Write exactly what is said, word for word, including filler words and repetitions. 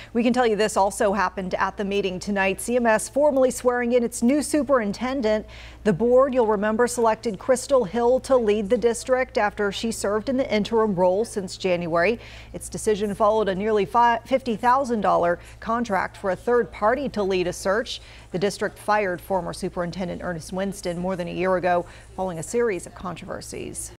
We can tell you this also happened at the meeting tonight. C M S formally swearing in its new superintendent. The board, you'll remember, selected Crystal Hill to lead the district after she served in the interim role since January. Its decision followed a nearly fifty thousand dollar contract for a third party to lead a search. The district fired former Superintendent Earnest Winston more than a year ago following a series of controversies.